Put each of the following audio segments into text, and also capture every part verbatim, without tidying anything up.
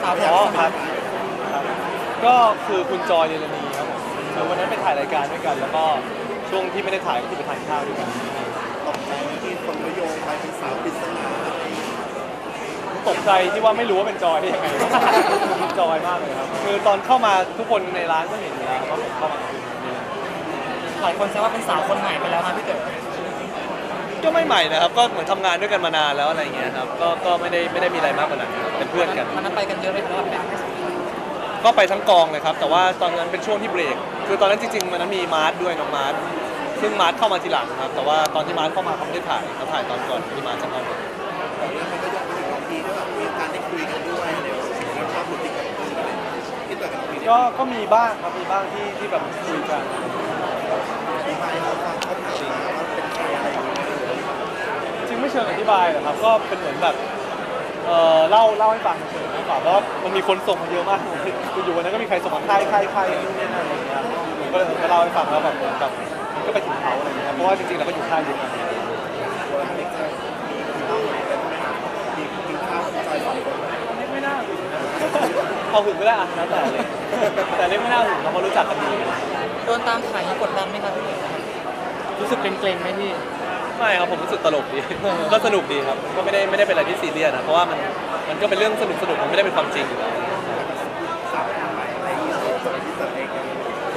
ครับอ๋อครับครับก็คือคุณจอยเยลนีครับผมคือวันนั้นไปถ่ายรายการด้วยกันแล้วก็ช่วงที่ไม่ได้ถ่ายก็คือไปทานข้าวด้วยกันตกใจที่คนเขาโยงไปเป็นสาวปริศนาตกใจที่ว่าไม่รู้ว่าเป็นจอยได้ยังไงจอยมากเลยครับคือตอนเข้ามาทุกคนในร้านก็เห็นอยู่แล้วว่าผมเข้ามาหลายคนแซวว่าเป็นสาวคนใหม่ไปแล้วครับพี่เต๋อก็ไม่ใหม่นะครับก็เหมือนทำงานด้วยกันมานานแล้วอะไรเงี้ยครับก็ก็ไม่ได้ไม่ได้มีอะไรมากกว่านั้นเป็นเพื่อนกันมันนั้นไปกันเยอะเลยครับแบบก็ไปทั้งกองเลยครับแต่ว่าตอนนั้นเป็นช่วงที่เบรกคือตอนนั้นจริงๆมันนั้นมีมาร์ทด้วยน้องมาร์ทซึ่งมาร์ทเข้ามาทีหลังครับแต่ว่าตอนที่มาร์ทเข้ามาเขาไม่ได้ถ่ายเขาถ่ายตอนก่อนที่มาร์ทจะเข้ามาแต่เรื่องมันก็ยกไปถึงบางทีก็แบบมีการได้คุยกันด้วยเดี๋ยวแล้วชอบหลุดติดกับคนอะไรที่ตัวกันคุยก็ก็มีบ้างครับมีบ้างที่ที่แบบคุยกันอธิบายเขาฟังเขาถามมาว่าเป็นใครอะไรอย่างเงี้ยจริงไม่เชิงอธิบายหรอกครับก็เป็นเหมือนแบบเอ่อเล่าเล่าให้ฟังเฉยๆมากกว่าเพราะมันมีคนส่งมาเยอะมากคืออยู่วันนั้นก็มีใครส่งมาใครใครใครนู่นนี่นั่นอะไรอย่างเงี้ยผมก็เลยก็เล่าให้ฟังแล้วแบบเหมือนกับมันก็ไปถึงเขาอะไรอย่างเงี้ยเพราะว่าจริงๆเราก็อยู่ค่ายเดียวกันวันนี้จะมีข้าวไหนกันไหมครับมีกินข้าวจอยสองคนไม่ไม่น่าหึงเอาหึงก็ได้อ่ะแล้วแต่เลยแต่เล่นไม่น่าหึงเราเพราะรู้จักกันดีโดนตามถ่ายกดดันไหมครับพี่เต๋อรู้สึกเกรงๆไหมพี่ไม่ครับผมรู้สึกตลกดีก็สนุกดีครับก็ไม่ได้ไม่ได้เป็นอะไรที่ซีเรียสนะเพราะว่ามันมันก็เป็นเรื่องสนุกสนุกมันไม่ได้เป็นความจริงอยู่แล้วสาวคนใหม่อะไรอย่างเงี้ยที่เติร์เองยัง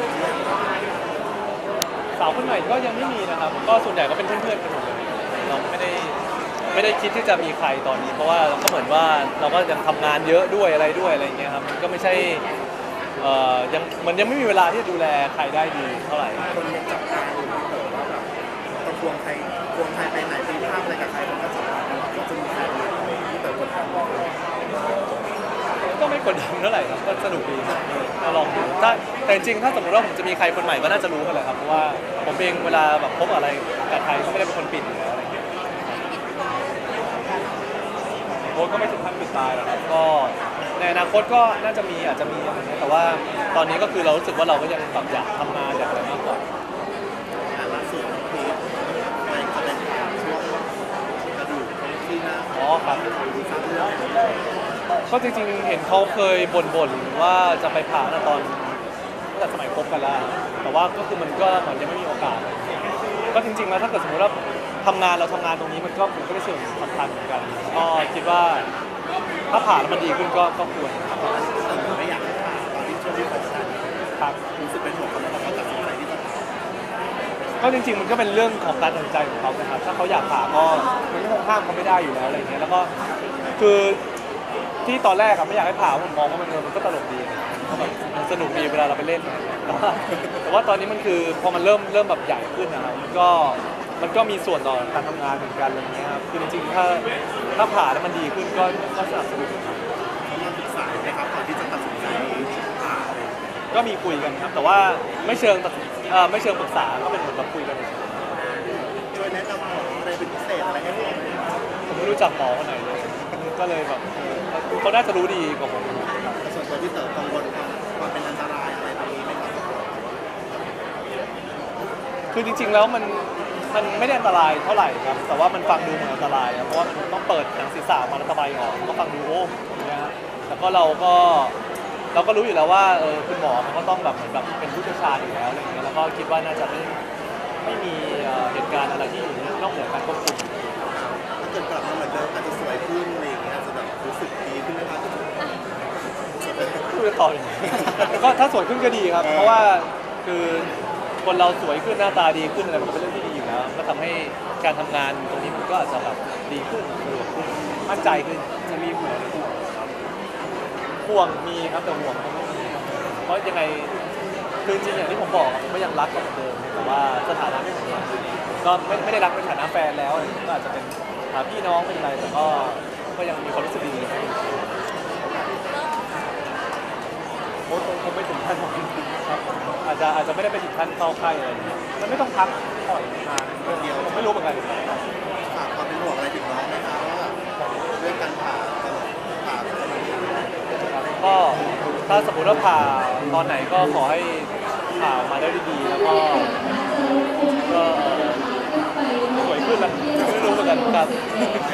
สาวคนใหม่ก็ยังไม่มีนะครับก็ส่วนใหญ่ก็เป็นเพื่อนๆกันหมดเลยเราไม่ได้ไม่ได้คิดที่จะมีใครตอนนี้เพราะว่าก็เหมือนว่าเราก็ยังทำงานเยอะด้วยอะไรด้วยอะไรเงี้ยครับมันก็ไม่ใช่เอ่อยังมันยังไม่มีเวลาที่จะดูแลใครได้ดีเท่าไหร่คนยังจับตาอยู่ที่เติร์ว่าแบบต้องควงใครควงใครไปไหนไปภาพอะไรกับใครผมก็จับตาตลอดก็จะมีใครที่เติร์คนทำก็ไม่กดดันเท่าไหร่ครับก็สนุกดีก็ลองดูถ้าแต่จริงๆถ้าสมมติว่าผมจะมีใครคนใหม่ก็น่าจะรู้กันแหละครับเพราะว่าผมเองเวลาแบบพบอะไรกับใครก็ไม่ได้เป็นคนปิดอยู่แล้วอะไรเงี้ยโค้ชก็ไม่ถึงขั้นปิดตายแล้วครับก็ในอนาคตก็น่าจะมีอาจจะมีอะไรเงี้ยแต่ว่าตอนนี้ก็คือเรารู้สึกว่าเราก็ยังแบบอยากทำงานอยากอะไรมากกว่าล่าสุดคือไปแสดงช่วงกระดูกที่หน้าอ๋อครับทำเรื่องก็จริงๆเห็นเขาเคยบ่นๆว่าจะไปผ่าตอนตั้งแต่สมัยคบกันแล้วแต่ว่าก็คือมันก็เหมือนยังไม่มีโอกาสก็จริงๆแล้วถ้าเกิดสมมติว่าทำงานเราทำงานตรงนี้มันก็ผมก็เป็นส่วนสำคัญเหมือนกันก็คิดว่าถ้าผ่าแล้วมันดีขึ้นก็ก็ควรไม่อยากให้ผ่าตอนที่ช่วงที่คบกันครับรู้สึกเป็นห่วงเขาแล้วเขาตัดสินใจที่จะก็จริงๆมันก็เป็นเรื่องของการตัดสินใจของเขานะครับถ้าเขาอยากผ่าก็มันก็คงห้ามเขาไม่ได้อยู่แล้วอะไรเงี้ยแล้วก็คือที่ตอนแรกอะไม่อยากให้ผ่าผมมองว่ามันมันก็ตลกดีแบบสนุกดีเวลาเราไปเล่นแต่ว่าแต่ว่าตอนนี้มันคือพอมันเริ่มเริ่มแบบใหญ่ขึ้นนะครับมันก็มันก็มีส่วนต่อการทำงานเหมือนกันอะไรเงี้ยครับคือจริงๆถ้าถ้าผ่าแล้วมันดีขึ้นก็ก็สนับสนุนครับเขามาปรึกษาไหมครับก่อนที่จะตัดสินใจผ่าก็มีคุยกันครับแต่ว่าไม่เชิงตัดเอ่อไม่เชิงปรึกษาก็เป็นเหมือนแบบคุยกันช่วยแนะนำหมออะไรเป็นพิเศษอะไรให้หมอไหมผมไม่รู้จักหมอคนไหนเลยก็เลยแบบเขาน่าจะรู้ดีกว่าผมส่วนตัวพี่เต๋อกังวลความเป็นอันตรายอะไรตรงนี้ไหมครับคือจริงๆแล้วมันมันไม่ได้อันตรายเท่าไหร่ครับแต่ว่ามันฟังดูเหมือนอันตรายเพราะว่ามันต้องเปิดหนังศีรษะมาแล้วสบายออกก็ฟังดูโอ้อย่างเงี้ยแต่ก็เราก็เราก็รู้อยู่แล้วว่าเออคุณหมอเขาก็ต้องแบบเหมือนแบบเป็นผู้เชี่ยวชาญอยู่แล้วอะไรเงี้ยแล้วก็คิดว่าน่าจะไม่ไม่มีเหตุการณ์อะไรที่อยู่นอกเหนือการควบคุมถ้าเกิดกลับมาเหมือนเดิมอาจจะสวยขึ้นอะไรอย่างเงี้ยจะแบบรู้สึกดีขึ้นไหมครับพูดต่ออย่างนี้ก็ถ้าสวยขึ้นก็ดีครับเพราะว่าคือคนเราสวยขึ้นหน้าตาดีขึ้นอะไรมันก็เป็นเรื่องที่ดีอยู่แล้วก็ทำให้การทำงานตรงนี้มันก็อาจจะแบบดีขึ้นสะดวกขึ้นมั่นใจขึ้นจะมีห่วงห่วงมีครับแต่ห่วงเขาไม่มีเพราะยังไงคือจริงอย่างที่ผมบอกผมก็ยังรักเขาเหมือนเดิมแต่ว่าสถานะไม่เหมือนเดิมก็ไม่ไม่ได้รักในฐานะแฟนแล้วก็อาจจะเป็นพี่น้องเป็นอะไรแต่ก็ก็ยังมีความรู้สึกดีให้โอ้คงไม่ถึงขั้นครับอาจจะอาจจะไม่ได้ไปถึงขั้นเข้าค่ายอะไรมันไม่ต้องพักปล่อยนานเดียวผมไม่รู้เหมือนกันฝากความเป็นห่วงอะไรถึงน้องไหมครับว่าเรื่องการผ่าผ่าก็ถ้าสมมติว่าผ่าตอนไหนก็ขอให้ผ่ามาได้ดีๆแล้วก็ก็สวยขึ้นแล้วไม่รู้เหมือนกันครับ